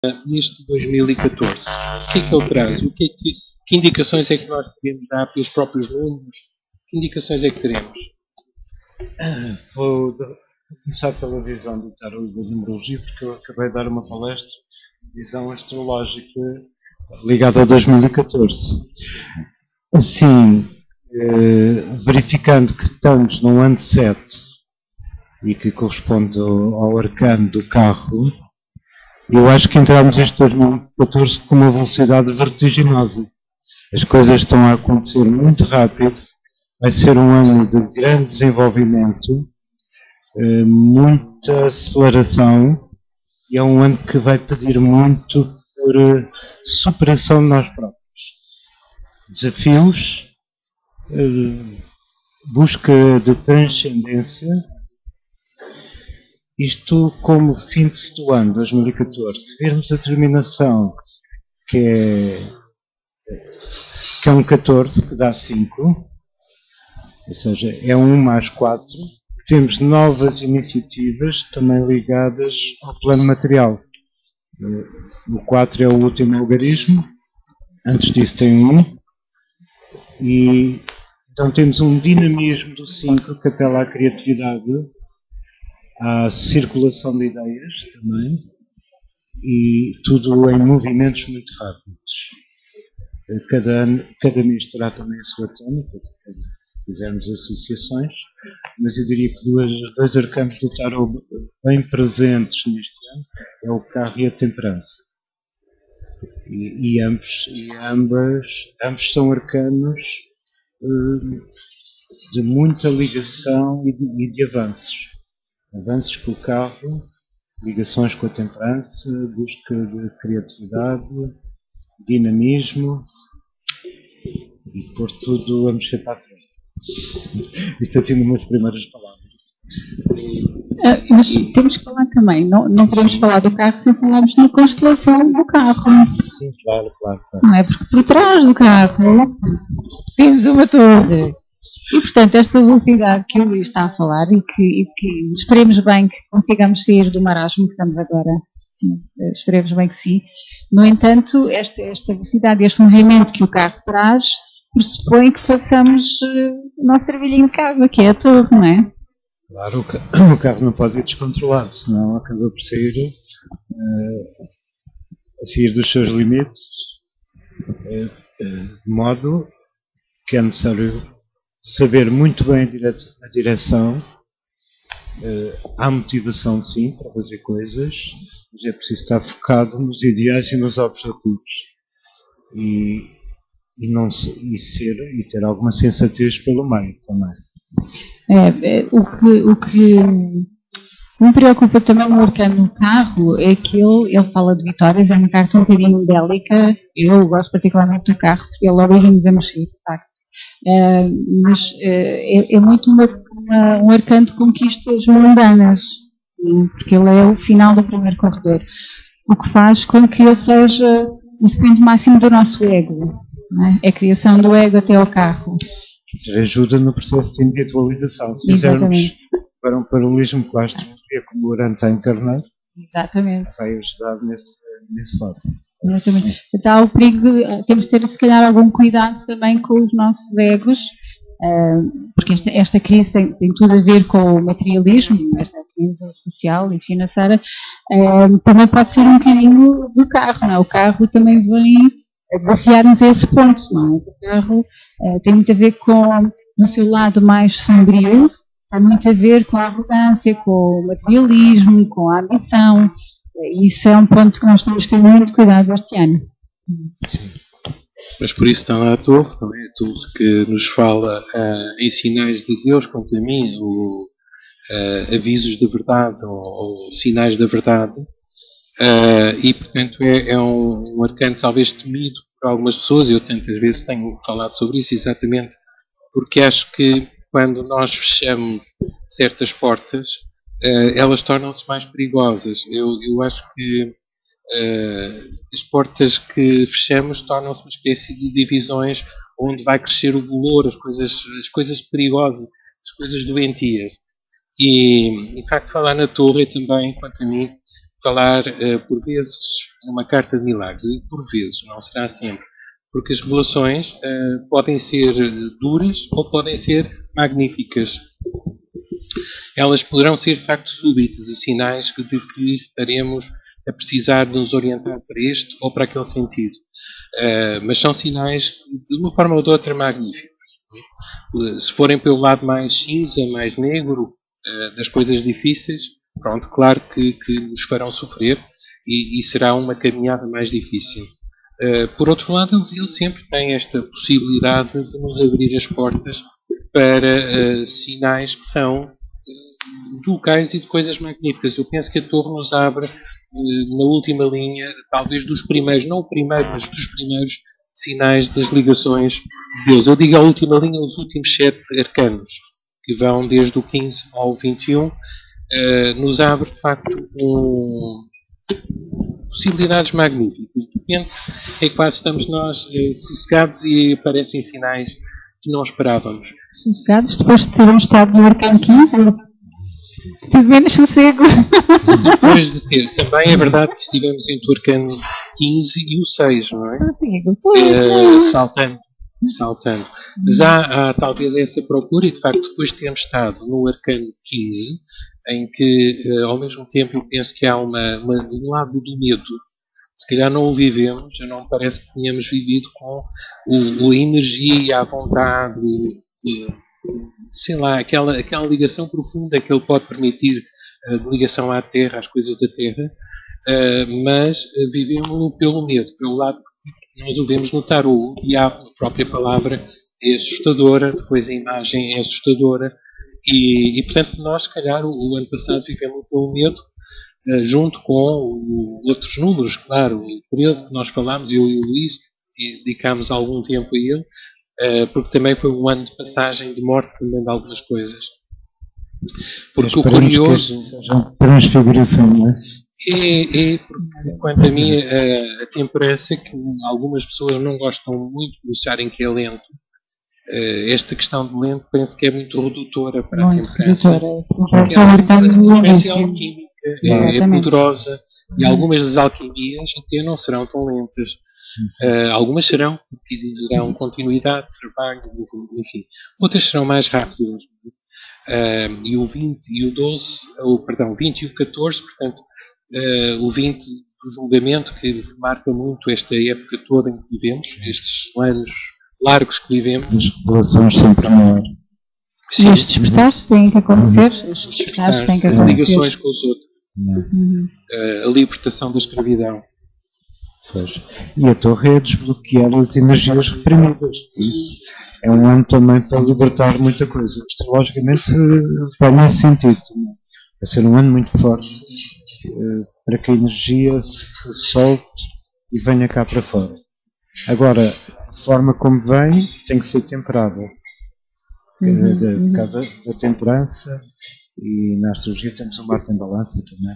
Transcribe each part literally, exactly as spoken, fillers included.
neste dois mil e catorze? O que é que ele traz? O que, é que, que indicações é que nós podemos dar pelos próprios números? Que indicações é que teremos? Vou começar pela visão do tarot da numerologia, porque eu acabei de dar uma palestra, visão astrológica ligada a dois mil e catorze. Assim, eh, verificando que estamos no ano sete e que corresponde ao, ao arcano do carro, eu acho que entramos este dois mil e catorze com uma velocidade vertiginosa. As coisas estão a acontecer muito rápido. Vai ser um ano de grande desenvolvimento, muita aceleração, e é um ano que vai pedir muito por superação de nós próprios. Desafios, busca de transcendência. Isto como síntese do ano dois mil e catorze. Se virmos a terminação, que é, que é um catorze, que dá cinco, ou seja, é um mais quatro, temos novas iniciativas também ligadas ao plano material. O quatro é o último algarismo, antes disso tem um, e então temos um dinamismo do cinco que apela à criatividade, à circulação de ideias também, e tudo em movimentos muito rápidos. Cada, ano, cada mês terá também a sua tónica, se fizermos associações, mas eu diria que dois, dois arcanos do tarot bem presentes neste ano é o carro e a temperança. E, e, ambos, e ambas, ambos são arcanos uh, de muita ligação e de, e de avanços. Avanços com o carro, ligações com a temperança, busca de criatividade, dinamismo e pôr tudo a mexer para a frente. Isto é assim umas primeiras palavras. Uh, mas temos que falar também, não, não podemos falar do carro sem falarmos na constelação do carro. Sim, claro, claro, claro. Não é? Porque por trás do carro temos uma torre. E, portanto, esta velocidade que o Luís está a falar e que, e que esperemos bem que consigamos sair do marasmo que estamos agora, sim, esperemos bem que sim. No entanto, esta, esta velocidade e este movimento que o carro traz pressupõe que façamos uh, o nosso trabalhinho de casa, que é a torre, não é? Claro, o carro não pode ir descontrolado, senão acaba por sair, uh, a sair dos seus limites, uh, uh, de modo que é necessário saber muito bem a, dire a direção. Uh, há motivação, sim, para fazer coisas, mas é preciso estar focado nos ideais e nos objetivos. E, e, não se, e, ser, e ter alguma sensatez pelo meio também. É, é, o, que, o que me preocupa também no arcano do carro é que ele, ele fala de vitórias, é uma carta um bocadinho bélica. Eu gosto particularmente do carro, porque ele obriga-nos a mexer, de facto. É, mas é, é muito uma, uma, um arcano de conquistas mundanas, porque ele é o final do primeiro corredor, o que faz com que ele seja o expoente máximo do nosso ego, não é? É a criação do ego até ao carro. Ajuda no processo de individualização. Se fizermos para um paralelismo com a astrologia, como o Urano está encarnado, exatamente, vai ajudar nesse, nesse lado. Exatamente. Mas há o perigo de, temos de ter se calhar algum cuidado também com os nossos egos, uh, porque esta, esta crise tem, tem tudo a ver com o materialismo, esta crise social e financeira, uh, também pode ser um bocadinho do carro, não é? O carro também vem a desafiar-nos a esse ponto, não é? O carro uh, tem muito a ver com, no seu lado mais sombrio, tem muito a ver com a arrogância, com o materialismo, com a ambição. Isso é um ponto que nós temos de ter muito cuidado este ano. Sim. Mas por isso está lá a torre, também a torre que nos fala uh, em sinais de Deus, quanto a mim, ou uh, avisos de verdade, ou, ou sinais da verdade. Uh, e, portanto, é, é um, um arcano talvez temido por algumas pessoas. Eu tantas vezes tenho falado sobre isso, exatamente porque acho que quando nós fechamos certas portas, uh, elas tornam-se mais perigosas. Eu, eu acho que uh, as portas que fechamos tornam-se uma espécie de divisões onde vai crescer o bolor, as coisas, as coisas perigosas, as coisas doentias. E, de facto, falar na torre também, quanto a mim, falar, uh, por vezes, numa carta de milagres. E por vezes, não será sempre. Porque as revelações uh, podem ser duras ou podem ser magníficas. Elas poderão ser, de facto, súbitas e sinais de que estaremos a precisar de nos orientar para este ou para aquele sentido. Uh, mas são sinais, de uma forma ou de outra, magníficos. Uh, se forem pelo lado mais cinza, mais negro, uh, das coisas difíceis, pronto, claro que, que nos farão sofrer e, e será uma caminhada mais difícil. Uh, por outro lado, ele, ele sempre tem esta possibilidade de nos abrir as portas para uh, sinais que são uh, de locais e de coisas magníficas. Eu penso que a Torre nos abre uh, na última linha, talvez dos primeiros, não o primeiro, mas dos primeiros sinais das ligações de Deus. Eu digo a última linha, os últimos sete arcanos, que vão desde o quinze ao vinte e um, uh, nos abre, de facto, um... possibilidades magníficas. De repente é quase estamos nós eh, sossegados e aparecem sinais que não esperávamos. Sossegados depois de termos estado no arcano quinze? Tive menos sossego. Depois de ter, também é verdade que estivemos entre o arcano quinze e o seis, não é? Sossego, pois. Eh, saltando, saltando. Mas há, há talvez essa procura e de facto depois de termos estado no arcano quinze, em que, uh, ao mesmo tempo, eu penso que há uma, uma, um lado do medo. Se calhar não o vivemos, já não me parece que tenhamos vivido com o, a energia, a vontade, e, sei lá, aquela, aquela ligação profunda que ele pode permitir, uh, de ligação à Terra, às coisas da Terra, uh, mas uh, vivemos pelo medo, pelo lado que nós o vemos no tarô. O diabo, a própria palavra, é assustadora, depois a imagem é assustadora. E, e, portanto, nós, se calhar, o, o ano passado vivemos pelo medo, uh, junto com o, outros números, claro, o treze que nós falámos, eu e o Luís, e dedicámos algum tempo a ele, uh, porque também foi um ano de passagem de morte também de algumas coisas. Porque o curioso... Que seja transfiguração, não é? É, é porque, quanto a mim, a, a temperança, que algumas pessoas não gostam muito de acharem que é lento, esta questão do lento penso que é muito redutora para muito a temperança. Porque a temperança alquímica é, é poderosa e algumas das alquimias até não serão tão lentas. Sim, sim. Uh, algumas serão, porque exigirão continuidade, trabalho, enfim. Outras serão mais rápidas. Uh, e o vinte e o doze, ou, perdão, o vinte e o catorze, portanto, uh, o vinte do julgamento, que marca muito esta época toda em que vivemos, estes anos largos que vivemos. As revelações sempre maior. E os despertares têm que acontecer. Os despertares têm que as acontecer. ligações com os outros. Uhum. Uh, a libertação da escravidão. Pois. E a torre é desbloquear as energias reprimidas. Isso é um ano também para libertar muita coisa. Astrologicamente vai nesse sentido. Vai ser um ano muito forte uh, para que a energia se solte e venha cá para fora. Agora, a forma como vem tem que ser temperada. Uhum, da, uhum. Por causa da temperança, e na astrologia temos o Marte em balança também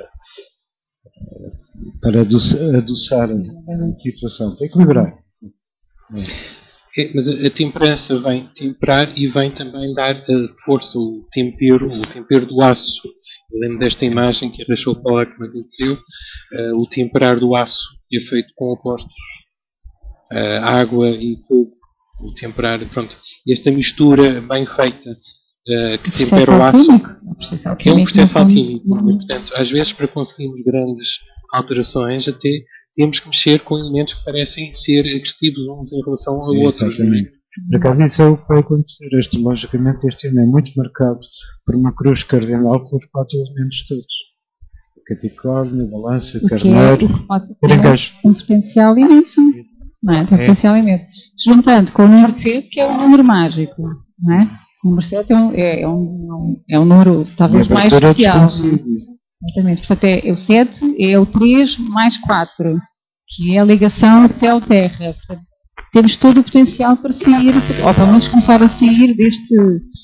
para, para adoçar, adoçar a situação, para equilibrar. É, mas a, a temperança vem temperar e vem também dar a força, o tempero, o tempero do aço. Eu lembro desta imagem que a Rachel Pollack me deu, uh, o temperar do aço, que é feito com opostos. Uh, água e fogo, o temperar, pronto. E esta mistura bem feita uh, que tempera o aço é um processo alquímico. E, portanto, às vezes, para conseguirmos grandes alterações, até temos que mexer com elementos que parecem ser agressivos uns em relação a outros. Exatamente. Por acaso, isso é o que vai acontecer. Astrologicamente, este ano é muito marcado por uma cruz cardinal com os quatro elementos todos. Capricórnio, Balança, Carneiro, Caranguejo. Um potencial imenso. Não é? Tem É. potencial imenso. Juntando com o número sete, que é um número mágico. Não é? O número sete é um, é, é um, é um número talvez E a mais abertura é especial. desconhecida. Exatamente. Portanto, é, o sete é o três mais quatro, que é a ligação céu-terra. Portanto, temos todo o potencial para sair, ou pelo menos começar a sair deste,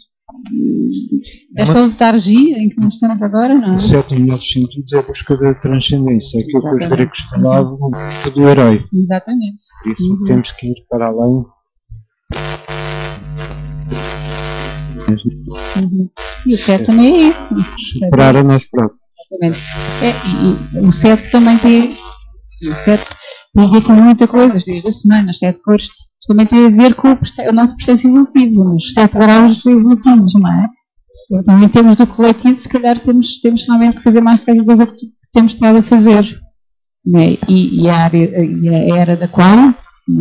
desta letargia em que nós estamos agora, não é? O sete, em outros sentidos, é a busca da transcendência. É aquilo que os Exatamente. gregos falavam do herói. Exatamente. Por isso Uhum. temos que ir para além. Uhum. E o sete também é isso. Superar a nós próprios. Exatamente. É, e, e o sete também tem, sim, o sete tem a ver com muita coisa, os dias da semana, as sete cores, mas também tem a ver com o, processo, o nosso processo evolutivo, os sete graus evolutivos, não é? Então, em termos do coletivo, se calhar temos, temos realmente que fazer mais qualquer coisa que, que temos estado a fazer. Né? E, e, a área, e a era da qual,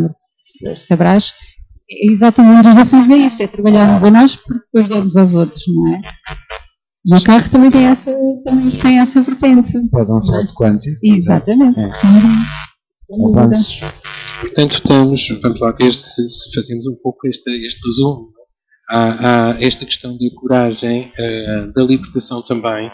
sabrás, é exatamente o fazer isso, é trabalharmos a nós porque depois damos aos outros, não é? E o carro também tem essa, também tem essa vertente. Pode um salto quântico. Exatamente. É. Uhum. Avanços. Portanto, estamos, vamos lá ver se, se fazemos um pouco este, este resumo. Há, há esta questão da coragem, uh, da libertação também.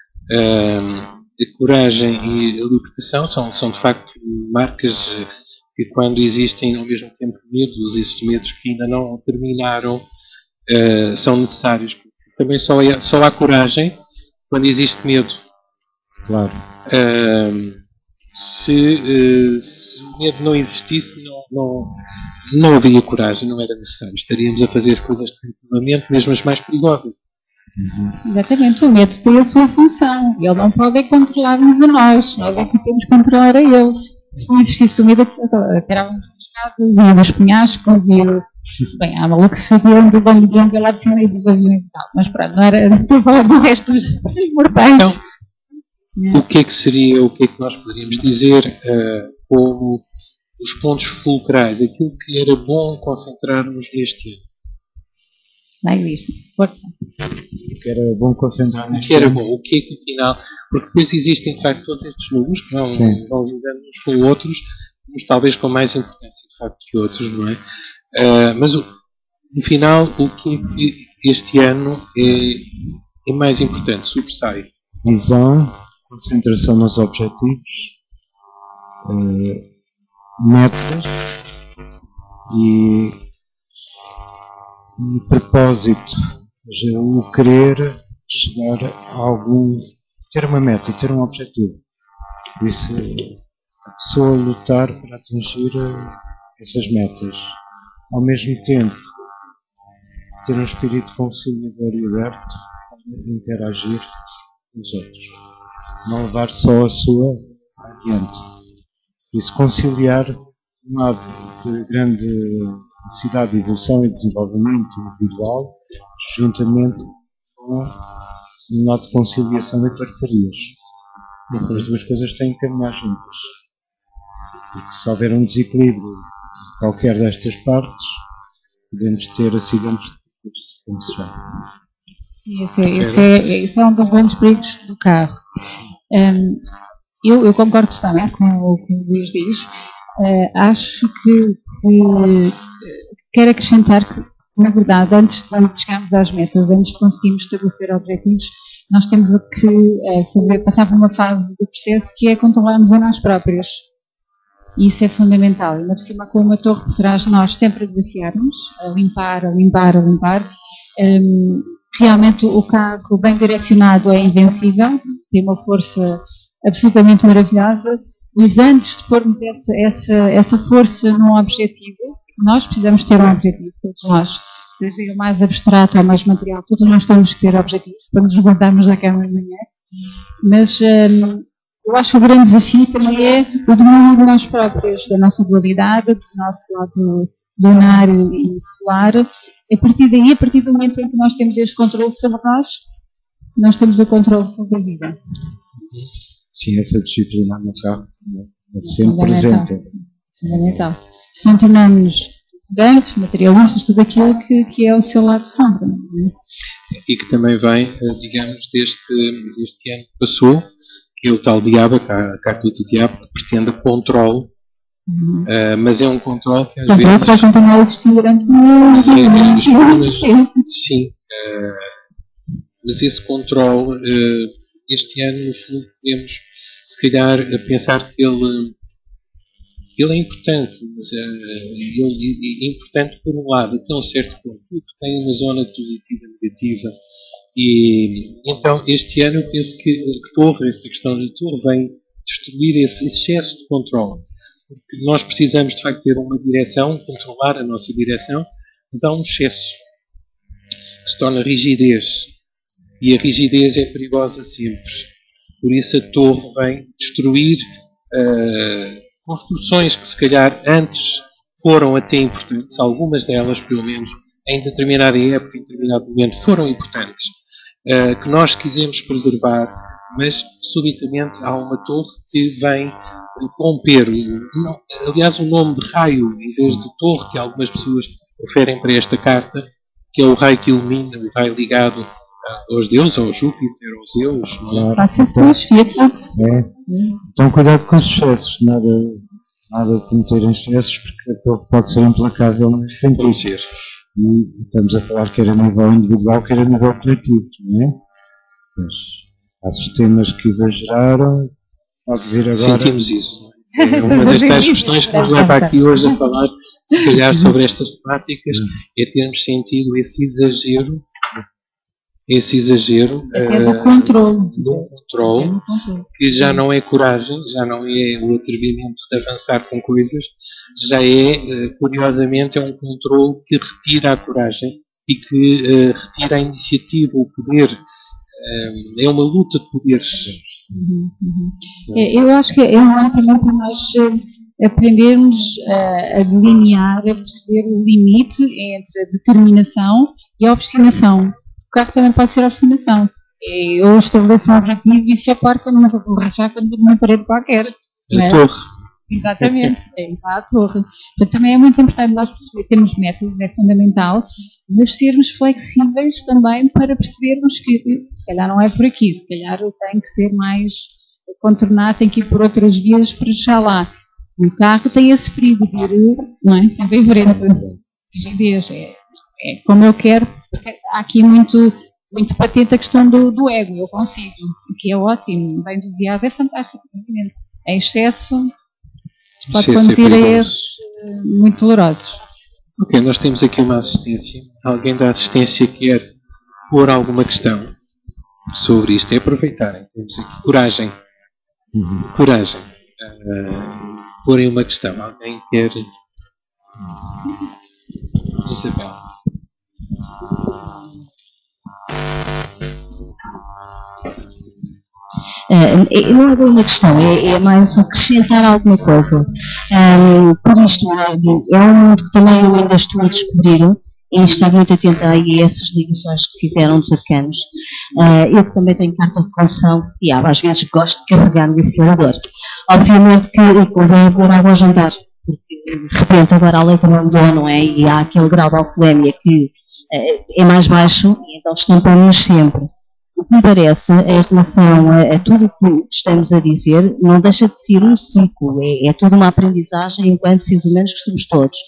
Uh, a coragem e a libertação são, são de facto marcas que, quando existem ao mesmo tempo medos, esses medos que ainda não terminaram, uh, são necessários. Também só, é, só há coragem quando existe medo. Claro. Uh, se, uh, se o medo não existisse, não, não, não haveria coragem, não era necessário. Estaríamos a fazer as coisas tranquilamente, mesmo as mais perigosas. Uhum. Exatamente, o medo tem a sua função. Ele não pode é controlar-nos a nós, nós é que temos que controlar a ele. Se não existisse o medo, tirávamos das casas e dos penhascos e o... Bem, há maluco que se fatiam do banco de jump lá de cima e dos aviões e tal, mas pronto, não era. Estou a falar do resto dos mortais. Então, o que é que seria, o que é que nós poderíamos dizer uh, como os pontos fulcrais, aquilo que era bom concentrarmos neste ano? Vai visto, força. O que era bom concentrar neste ano? O que era ano. bom, o que é que afinal. Porque depois existem, de facto, todos estes números que vão, vão jogando uns com outros, uns talvez com mais importância, de facto, que outros, não é? Uh, mas no final, o que é que este ano é, é mais importante, sobressai? Visão, concentração nos objetivos, uh, metas e, e propósito, ou seja, o querer chegar a algum, ter uma meta, ter um objetivo. Por isso, a pessoa lutar para atingir essas metas. Ao mesmo tempo, ter um espírito conciliador e aberto para interagir com os outros. Não levar só a sua adiante. Por isso, conciliar um lado de grande necessidade de evolução e desenvolvimento individual, juntamente com um lado de conciliação e parcerias. Porque as duas coisas têm que caminhar juntas. Porque se houver um desequilíbrio qualquer destas partes, podemos ter acidentes de como se chama. Sim, esse é, esse, é, esse é um dos grandes perigos do carro. Um, eu, eu concordo totalmente com o que o Luís diz. Uh, acho que uh, quero acrescentar que, na verdade, antes de chegarmos às metas, antes de conseguirmos estabelecer objetivos, nós temos que uh, fazer, passar por uma fase do processo que é controlarmos a nós próprios. E isso é fundamental. Ainda por cima, com uma torre por trás de nós, sempre a desafiar-nos, a limpar, a limpar, a limpar. Um, realmente o carro bem direcionado é invencível, tem uma força absolutamente maravilhosa, mas antes de pormos essa, essa, essa força num objetivo, nós precisamos ter um objetivo, todos nós, seja ele mais abstrato ou mais material, todos nós temos que ter objetivos para nos levantarmos da cama de manhã, mas um, eu acho que o grande desafio também é o domínio de nós próprios, da nossa dualidade, do nosso lado lunar e solar. A partir daí, a partir do momento em que nós temos este controle sobre nós, nós temos o controle sobre a vida. Sim, essa disciplina no carro é sempre presente. Fundamental. Se não tornamos estudantes, materialistas, tudo aquilo que, que é o seu lado sombra. Não é? E que também vem, digamos, deste, deste ano que passou, que é o tal diabo, a carta do diabo, que pretende controle. Uhum. Uh, mas é um controle que às controle vezes... vai continuar a existir durante muito tempo. Sim. Uh, mas esse controle, uh, este ano, no fundo, podemos, se calhar, pensar que ele, ele é importante. Mas uh, ele é importante, por um lado, até um certo ponto. Tudo tem uma zona positiva e negativa. E então, este ano, eu penso que a torre, esta questão da torre, vem destruir esse excesso de controle. Porque nós precisamos, de facto, ter uma direção, controlar a nossa direção, mas há um excesso que se torna rigidez. E a rigidez é perigosa sempre. por isso a torre vem destruir uh, construções que se calhar antes foram até importantes, algumas delas pelo menos em determinada época, em determinado momento foram importantes, uh, que nós quisemos preservar, mas subitamente há uma torre que vem romper. Aliás, o nome de raio em vez de torre, que algumas pessoas referem para esta carta, que é o raio que ilumina, o raio ligado aos deuses, ao Júpiter, aos Zeus. Claro. Faça-se tuas fiatas. É. Então, cuidado com os excessos, nada, nada de cometer em excessos, porque a torre pode ser implacável nesse sentido. Pode ser. E estamos a falar quer a nível individual, quer a nível coletivo, não é? Mas há sistemas que exageraram, pode vir agora. Sentimos isso. É uma das tais questões que nos leva aqui hoje a falar, se calhar, sobre estas temáticas, é termos sentido esse exagero, esse exagero é do controle. do controle, que já não é coragem, já não é o atrevimento de avançar com coisas, já é, curiosamente, é um controle que retira a coragem e que uh, retira a iniciativa, o poder. Uh, é uma luta de poderes. Uhum, uhum. Eu acho que é um ano também para nós aprendermos a, a delinear, a perceber o limite entre a determinação e a obstinação. O carro também pode ser obstinação. Eu estabeleço um objetivo e se aparo quando começo a borrachar quando vou numa parede qualquer. A é? torre. Exatamente, é a torre. Portanto, também é muito importante nós perceber, termos métodos, é fundamental, mas sermos flexíveis também para percebermos que se calhar não é por aqui, se calhar eu tenho que ser mais contornado, tenho que ir por outras vias para chegar lá. E o carro tem esse perigo de ir, não é? Sempre em frente. Rigidez, é, é como eu quero, porque há aqui muito, muito patente a questão do, do ego, eu consigo, o que é ótimo, bem doseado, é fantástico, evidente. Em excesso pode conduzir a erros muito dolorosos. Ok, nós temos aqui uma assistência. Alguém da assistência quer pôr alguma questão sobre isto? É aproveitarem. Temos aqui coragem. Uhum. Coragem. Uh, porem uma questão. Alguém quer? Isabel. Uh, não é bem uma questão, é, é mais acrescentar alguma coisa. Um, por isto, é, é um mundo que também eu ainda estou a descobrir e estar muito atenta aí a essas ligações que fizeram dos arcanos. Uh, eu também tenho carta de condução e ah, às vezes gosto de carregar no acelerador. Obviamente que convém beber água ao jantar, porque de repente agora a lei não mudou, não é? E há aquele grau de alcoolemia que uh, é mais baixo, e então estampamos sempre. O que me parece, em relação a, a tudo o que estamos a dizer, não deixa de ser um ciclo, é, é toda uma aprendizagem enquanto seres humanos que somos todos.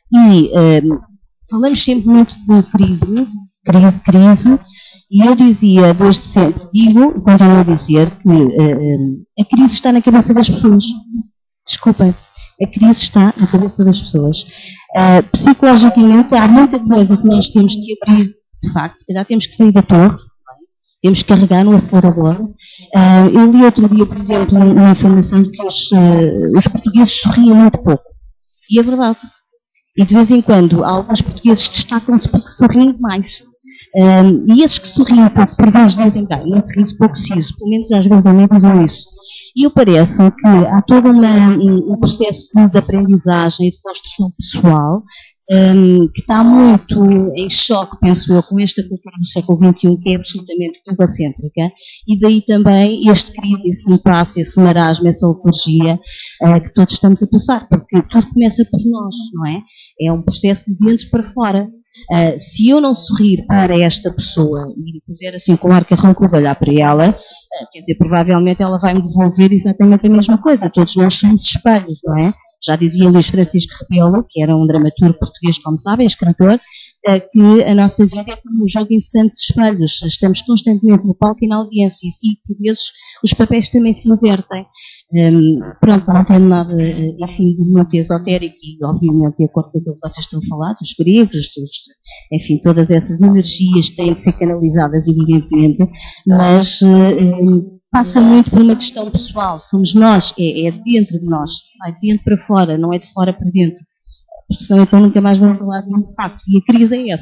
E um, falamos sempre muito de crise, crise, crise, e eu dizia desde sempre, digo e continuo a dizer que uh, a crise está na cabeça das pessoas. Desculpem, a crise está na cabeça das pessoas. Uh, psicologicamente há muita coisa que nós temos que abrir, de facto, se calhar temos que sair da torre, temos que carregar no acelerador. Uh, eu li outro dia, por exemplo, uma informação de que os, uh, os portugueses sorriam muito pouco. E é verdade. E de vez em quando, alguns portugueses destacam-se porque sorriem demais. Um, e esses que sorriem pouco, por vezes dizem, bem, não ri-se pouco preciso, pelo menos às vezes a mim dizem isso. E eu parece que há todo uma, um, um processo de, de aprendizagem e de construção pessoal Um, que está muito em choque, penso eu, com esta cultura do século vinte e um, que é absolutamente egocêntrica, e daí também este crise, esse impasse, esse marasmo, essa letargia uh, que todos estamos a passar, porque tudo começa por nós, não é? É um processo de dentro para fora. Uh, se eu não sorrir para esta pessoa e puser assim com o ar carrancudo a olhar para ela, uh, quer dizer, provavelmente ela vai me devolver exatamente a mesma coisa. Todos nós somos espelhos, não é? Já dizia Luís Francisco Rebelo, que era um dramaturgo português, como sabem, escritor, que a nossa vida é como um jogo incessante de espelhos. Estamos constantemente no palco e na audiência e, por vezes, os papéis também se invertem. Um, pronto, não tendo nada, enfim, de muito esotérico e, obviamente, de acordo com aquilo que vocês estão a falar, dos gregos, dos, enfim, todas essas energias que têm que ser canalizadas, evidentemente, mas um, passa muito por uma questão pessoal. Somos nós, é, é dentro de nós, sai de dentro para fora, não é de fora para dentro. Porque senão então nunca mais vamos falar de um facto. E a crise é essa.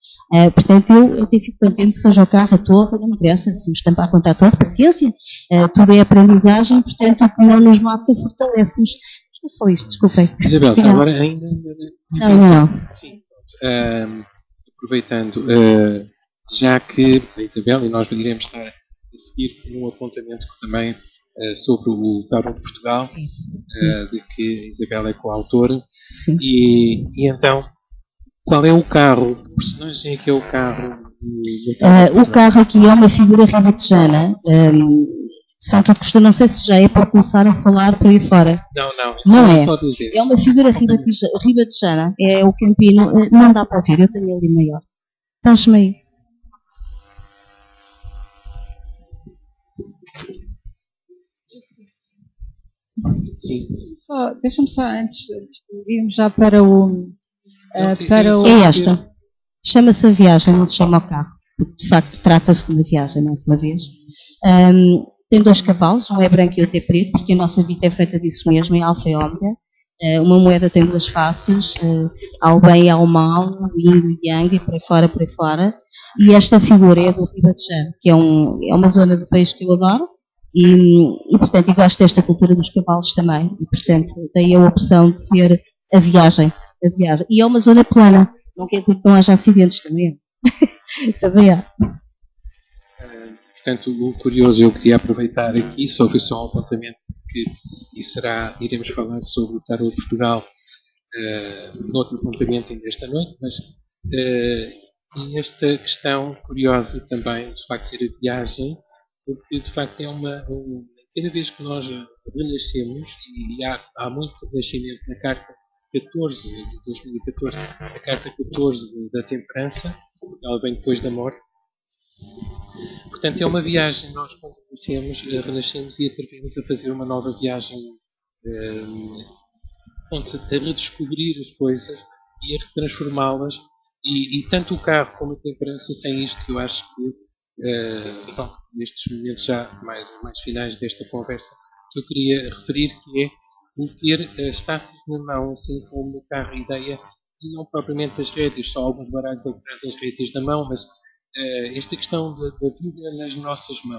Uh, portanto, eu até fico contente, seja o carro, a torre, não me interessa, se me estampar contra a torre, paciência, uh, tudo é aprendizagem, portanto, o que não nos mata fortalece-nos. É só isto, desculpem. Isabel, já agora ainda... Não, não. Sim, uh, aproveitando, uh, já que a Isabel e nós iremos estar a seguir um apontamento que também uh, sobre o Tarot de Portugal, uh, de que a Isabel é coautora, e, e então, qual é o carro? Que personagem é que é o carro? Do, do uh, o carro aqui é uma figura ribatejana, um, São Tudo Custa, não sei se já é para começar a falar por aí fora. Não, não, é só, não é. Só dizer. É uma figura ribatejana, é o campino, não dá para ouvir, eu tenho ali maior. Estás-me aí? Sim. Só, deixa-me só, antes de irmos já para o... Uh, para o... É esta. Chama-se a viagem, não se chama o carro. Porque, de facto, trata-se de uma viagem, mais uma vez. Um, tem dois cavalos, um é branco e outro é preto, porque a nossa vida é feita disso mesmo, é alfa e ômega. Uh, uma moeda tem duas faces, uh, ao bem e ao mal, yin e yang, e por aí fora, por aí fora. E esta figura é do Ribatejano, que é, um, é uma zona do país que eu adoro. E, e, portanto, eu gosto desta cultura dos cavalos também. E, portanto, daí a opção de ser a viagem. A viagem. E é uma zona plana. Não quer dizer que não haja acidentes também. Também há. Uh, portanto, o curioso, eu queria aproveitar aqui, só foi só um apontamento que e será, iremos falar sobre o Tarot de Portugal uh, no outro apontamento ainda esta noite, mas uh, e esta questão curiosa também, de facto, ser a viagem, porque de facto é uma, um, cada vez que nós renascemos, e há, há muito renascimento na carta catorze de dois mil e catorze, a carta catorze da temperança, ela vem depois da morte. Portanto, é uma viagem, nós quando renascemos, renascemos e atrevemos a fazer uma nova viagem, um, a redescobrir as coisas e a transformá-las, e, e tanto o carro como a temperança têm isto que eu acho que Uh, então, nestes momentos já mais, mais finais desta conversa, que eu queria referir, que é o ter as taças na mão, assim como no carro, a ideia, e não propriamente as rédeas, só alguns baralhos atrás das rédeas da mão, mas uh, esta questão da, da vida nas nossas mãos,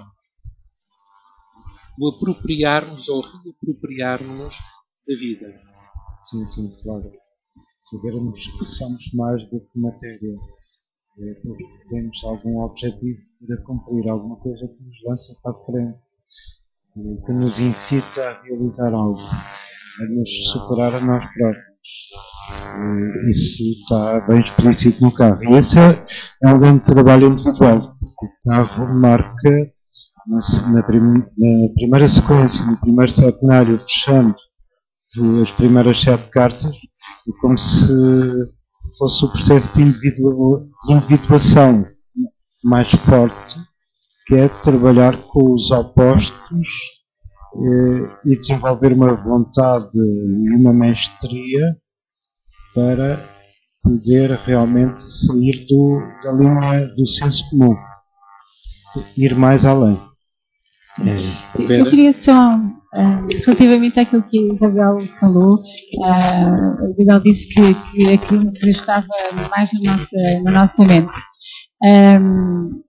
o apropriarmos ou reapropriarmos da vida. Sim, sim, claro. Sabermos que somos mais do que matéria. Temos algum objetivo para cumprir, alguma coisa que nos lança para a frente, que nos incita a realizar algo, a nos superar a nós próprios. Isso está bem explícito no carro. E esse é, é um grande trabalho individual. O carro marca, na, na, prim, na primeira sequência, no primeiro centenário, fechando as primeiras sete cartas, é como se fosse o processo de, individu de individuação mais forte, que é trabalhar com os opostos eh, e desenvolver uma vontade e uma mestria para poder realmente sair do, da linha do senso comum, ir mais além. É. Eu queria só, uh, relativamente àquilo que a Isabel falou, uh, a Isabel disse que, que a crise estava mais na nossa, na nossa mente. Um,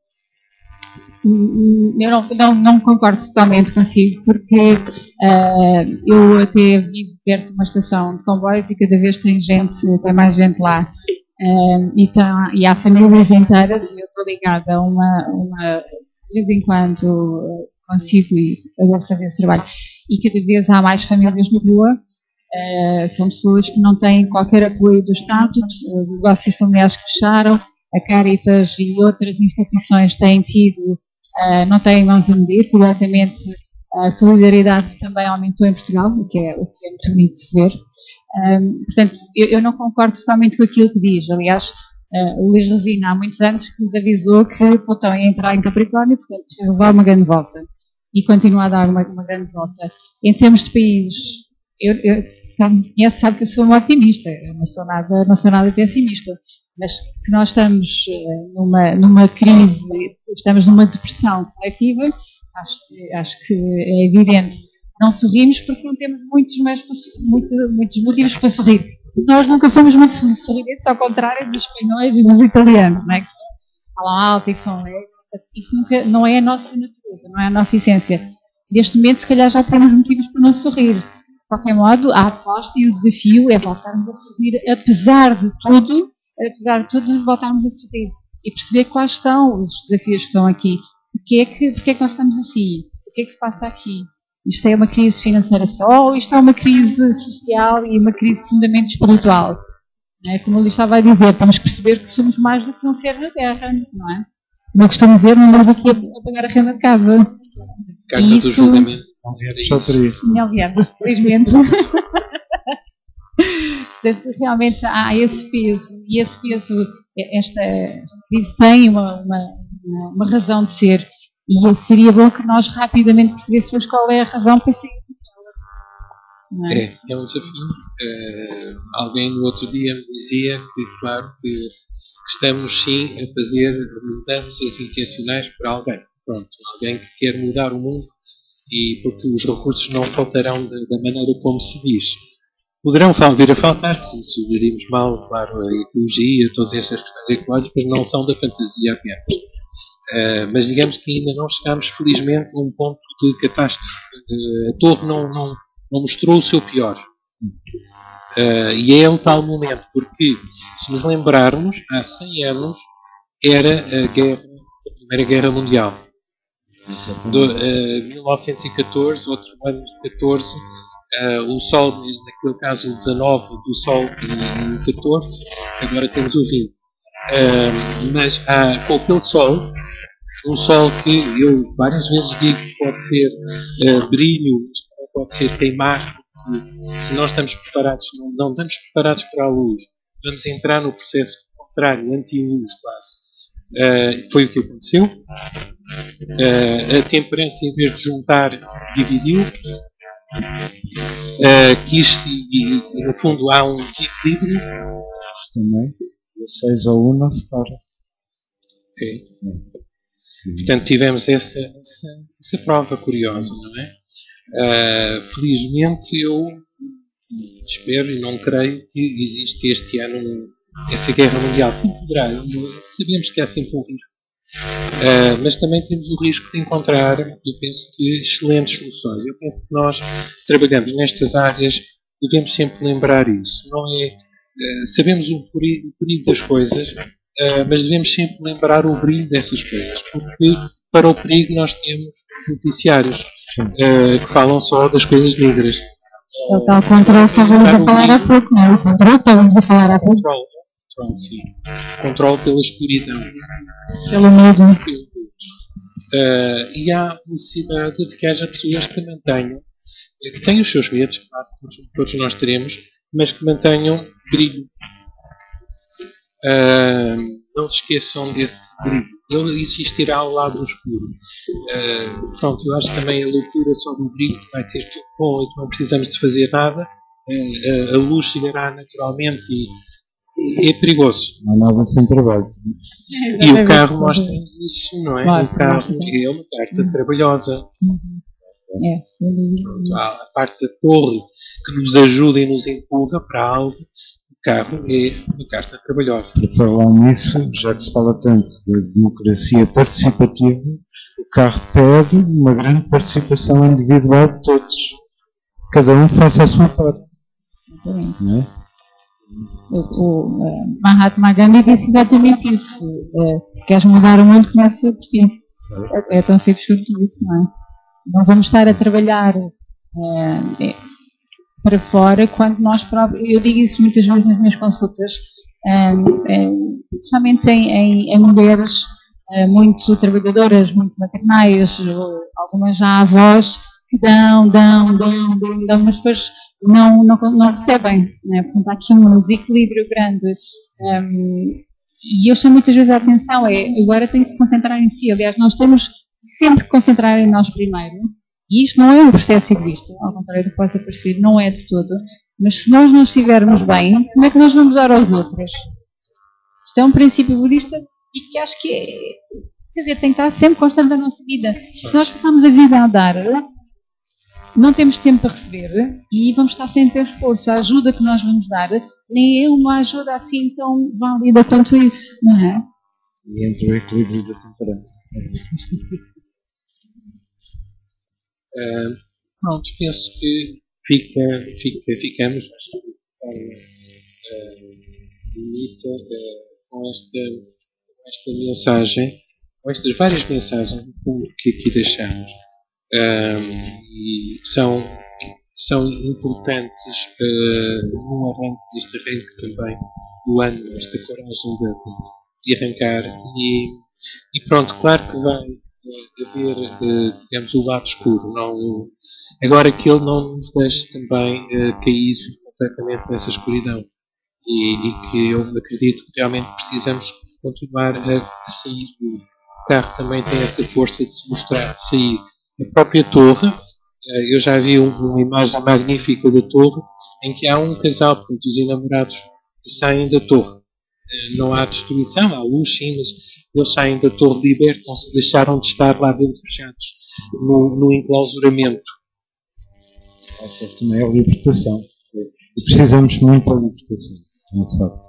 eu não, não, não concordo totalmente consigo, porque uh, eu até vivo perto de uma estação de comboios e cada vez tem gente, tem mais gente lá. Um, e, tá, e há famílias inteiras, e eu estou ligada a uma, uma de vez em quando consigo ir a fazer esse trabalho, e cada vez há mais famílias na rua. Uh, são pessoas que não têm qualquer apoio do Estado, uh, negócios familiares que fecharam, a Caritas e outras instituições têm tido, uh, não têm mãos a medir. Curiosamente, a solidariedade também aumentou em Portugal, o que é, o que é muito bonito de se ver. Um, portanto, eu, eu não concordo totalmente com aquilo que diz. Aliás, uh, o Luís Resina há muitos anos que nos avisou que Plutão ia entrar em Capricórnio, portanto, precisa levar uma grande volta. E continua a dar uma, uma grande volta. Em termos de países, eu, eu, quem me conhece sabe que eu sou uma otimista, eu não sou nada, não sou nada pessimista, mas que nós estamos numa, numa crise, estamos numa depressão coletiva, acho que, acho que é evidente. Não sorrimos porque não temos muitos, meios para, muito, muitos motivos para sorrir. nós nunca fomos muito sorridentes, ao contrário dos espanhóis e dos italianos, não é? Que falam alto e que são alegres. Isso nunca, não é a nossa natureza, não é a nossa essência. Neste momento, se calhar, já temos motivos para não sorrir. De qualquer modo, a aposta e o desafio é voltarmos a sorrir, apesar de tudo, apesar de tudo, voltarmos a sorrir. E perceber quais são os desafios que estão aqui. Porque é que, porque é que nós estamos assim? O que é que se passa aqui? Isto é uma crise financeira só ou isto é uma crise social e uma crise profundamente espiritual? É, como eu lhe estava a dizer, temos que perceber que somos mais do que um ser na Terra, não é? Como eu costumo dizer, não andamos aqui a, a pagar a renda de casa. Carta do isso, julgamento. Não era Só por isso. Não viemos, felizmente. Portanto, realmente há esse peso. E esse peso, esta, esta crise tem uma, uma, uma razão de ser. E seria bom que nós rapidamente percebêssemos qual é a razão para sair. É? é, é um desafio. Uh, alguém no outro dia me dizia que, claro, que estamos sim a fazer mudanças intencionais para alguém. Pronto, alguém que quer mudar o mundo e porque os recursos não faltarão da, da maneira como se diz. Poderão vir a faltar se, se o gerirmos mal, claro, a ecologia, todas essas questões ecológicas não são da fantasia apenas. Uh, mas digamos que ainda não chegámos, felizmente, a um ponto de catástrofe. Uh, a torre não, não, não mostrou o seu pior. Uh, e é o tal momento, porque, se nos lembrarmos, há cem anos era a, guerra, a Primeira Guerra Mundial. Do, uh, mil novecentos e catorze, outro ano de catorze, uh, o Sol, naquele caso o dezanove do Sol e o catorze, agora temos o vinte. Uh, mas há, com aquele Sol, um Sol que eu várias vezes digo que pode ser uh, brilho, pode ser queimar, porque se nós estamos preparados, não, não estamos preparados para a luz, vamos entrar no processo contrário, anti-luz quase. Uh, foi o que aconteceu. Uh, a temperança, em vez de juntar, dividiu. Uh, quis, e, e no fundo há um desequilíbrio. Também. seis a um não separa. É. Portanto, tivemos essa, essa, essa prova curiosa, não é? Uh, felizmente, eu espero e não creio que existe este ano essa guerra mundial. Poderá, sabemos que há sempre um risco. Uh, mas também temos o risco de encontrar, eu penso que, excelentes soluções. Eu penso que nós trabalhamos nestas áreas, devemos sempre lembrar isso. Não é, uh, sabemos o perigo, o perigo das coisas, uh, mas devemos sempre lembrar o brilho dessas coisas, porque para o perigo nós temos noticiários uh, que falam só das coisas negras. É o tal controle que estávamos a falar há pouco, não é? O controle que estávamos a falar há pouco. Controle, controle, sim. Controle pela escuridão. Pelo medo. Uh, e há necessidade de que haja pessoas que mantenham, que têm os seus medos, claro, todos, todos nós teremos, mas que mantenham brilho. Uh, não se esqueçam desse brilho. Ele existirá ao lado escuro. Uh, pronto, eu acho também a loucura sobre o brilho, que vai ser tudo bom e que não precisamos de fazer nada. Uh, uh, a luz chegará naturalmente e é perigoso. Não há nada sem trabalho. É, e o carro mostra isso, não é? Claro, o carro mostra. é uma carta uhum. trabalhosa. Uhum. É, Pronto, há a parte da torre que nos ajuda e nos empurra para algo. O carro é uma carta trabalhosa. Para falar nisso, já que se fala tanto da democracia participativa, o carro pede uma grande participação individual de todos. Cada um faça a sua parte. Exatamente. Não é? O, o uh, Mahatma Gandhi disse exatamente isso. Uh, se queres mudar o mundo, começa por ti. É, é tão simples quanto isso, não é? Não vamos estar a trabalhar uh, é, para fora quando nós próprios. Eu digo isso muitas vezes nas minhas consultas, um, é, somente em, em, em mulheres uh, muito trabalhadoras, muito maternais, algumas já avós, que dão, dão, dão, dão, dão, mas depois não, não, não recebem, né? Portanto, há aqui um desequilíbrio grande. Um, e eu chamo muitas vezes a atenção, é, agora tem que se concentrar em si. Aliás, nós temos sempre que concentrar em nós primeiro. E isto não é um processo egoísta, ao contrário do que pode parecer, não é de todo. Mas se nós não estivermos bem, como é que nós vamos dar aos outros? Isto é um princípio budista e que acho que é, quer dizer, tem que estar sempre constante na nossa vida. Se nós passamos a vida a dar, não temos tempo para receber e vamos estar sempre a esforço. A ajuda que nós vamos dar nem é uma ajuda assim tão válida quanto isso, não é? E entre o equilíbrio da temperança. Uh, pronto, penso que fica, fica, ficamos de forma uh, bonita uh, com, esta, com esta mensagem, com estas várias mensagens que aqui deixamos. Uh, e são, são importantes uh, no arranque, deste arranque também do ano, esta coragem de, de arrancar. E, e pronto, claro que vai haver, digamos, o lado escuro. Não, agora que ele não nos deixe também uh, cair completamente nessa escuridão. E, e que eu acredito que realmente precisamos continuar a sair. O carro também tem essa força de se mostrar, de sair. A própria torre, uh, eu já vi um, uma imagem magnífica da torre, em que há um casal, portanto, os enamorados que saem da torre. Uh, não há destruição, há luz, sim, mas eles saem da torre, libertam-se, deixaram de estar lá dentro fechados no, no enclausuramento. A torre também é a libertação. E precisamos muito da libertação, de facto.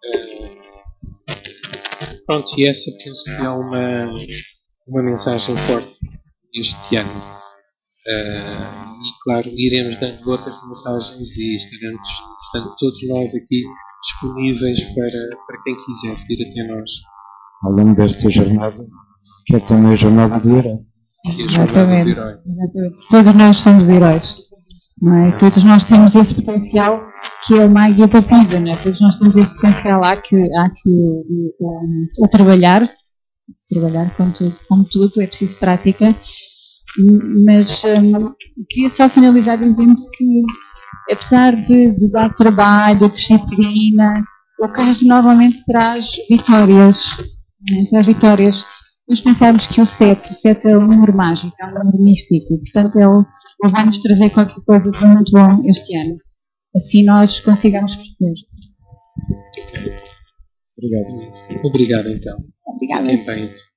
Uh, pronto, e essa penso que é uma, uma mensagem forte este ano. Uh, e claro, iremos dando outras mensagens e estaremos, estando todos nós aqui disponíveis para, para quem quiser vir até nós. Ao longo desta jornada, que é também a jornada do herói. Exatamente. Exatamente. Todos nós somos heróis, não é? Todos nós temos esse potencial que é uma águia da Pisa, não é? Todos nós temos esse potencial, há que, há que um, o trabalhar, trabalhar como tudo, como tudo, é preciso prática, mas um, queria só finalizar dizendo que, apesar de, de dar trabalho, disciplina, o carro normalmente traz vitórias. Para as vitórias, nós pensamos que o sete, o sete é um número mágico, é um número místico, portanto ele, ele vai nos trazer qualquer coisa de muito bom este ano. Assim nós consigamos perceber. Obrigado. Obrigado então. Obrigada. Fiquem bem.